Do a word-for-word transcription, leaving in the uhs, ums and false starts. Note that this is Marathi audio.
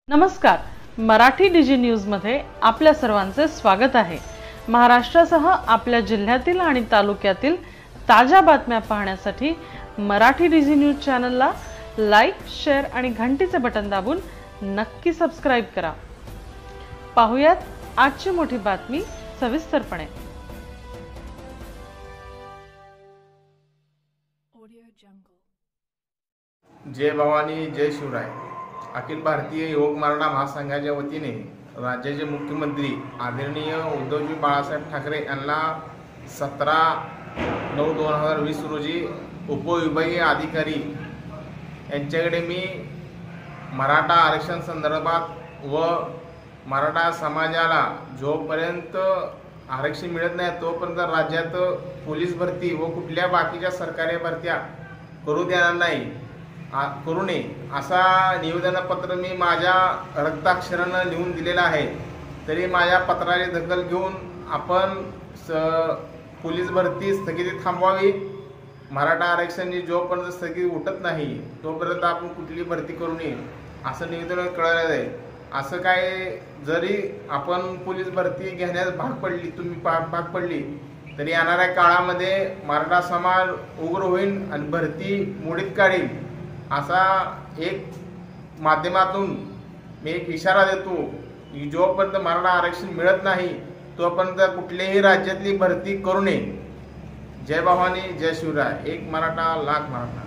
नमस्कार, मराठी डीजी न्यूज मध्ये आपल्या सर्वांचे स्वागत आहे। महाराष्ट्रासह आपल्या जिल्ह्यातील आणि तालुक्यातील ताजा बातम्या पाहण्यासाठी मराठी डीजी न्यूज चॅनलला लाईक, शेअर आणि घंटीचे बटन दाबून नक्की सबस्क्राइब करा। पाहुयात आजची मोठी बातमी सविस्तरपणे। जय भवानी जय शिवराय। अखिल भारतीय युवक मराठा महासंघाच्या वतीने राज्याचे मुख्यमंत्री आदरणीय उद्धवजी बाळासाहेब ठाकरे यांना सतरा नऊ दोन हजार वीस रोजी उपविभागीय अधिकारी यांच्याकडे मी मराठा आरक्षण संदर्भात व मराठा समाजाला जोपर्यंत आरक्षण मिळत नाही तोपर्यंत राज्यात पोलीस भरती व कुठल्या बाकीच्या सरकारी भरत्या करू देणार नाही करू नये असा निवेदनपत्र मी माझ्या रक्ताक्षरानं लिहून दिलेला आहे। तरी माझ्या पत्राची दखल घेऊन आपण स पोलीस भरती स्थगिती थांबवावी। मराठा आरक्षण जोपर्यंत स्थगिती उठत नाही तोपर्यंत आपण कुठली भरती करू नये असं निवेदन कळवलं आहे। असं काय जरी आपण पोलीस भरती घेण्यास भाग पडली तुम्ही भाग पडली तरी येणाऱ्या काळामध्ये मराठा समाज उग्र होईल आणि भरती मोडीत काढील असा एक माध्यमातून मी एक इशारा देतो की जोपर्यंत मराठा आरक्षण मिळत नाही तोपर्यंत कुठल्याही राज्यातली भरती करू नये। जय भवानी जय शिवराय। एक मराठा लाख मराठा।